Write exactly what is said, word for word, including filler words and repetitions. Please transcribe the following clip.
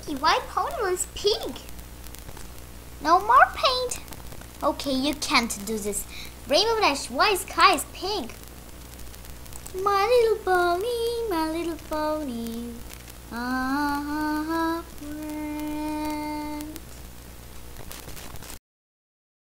Mickey, why ponytail is pink? No more paint. Okay, you can't do this. Rainbow Dash, why sky is pink? My little pony, my little pony. Ah, ah, ah.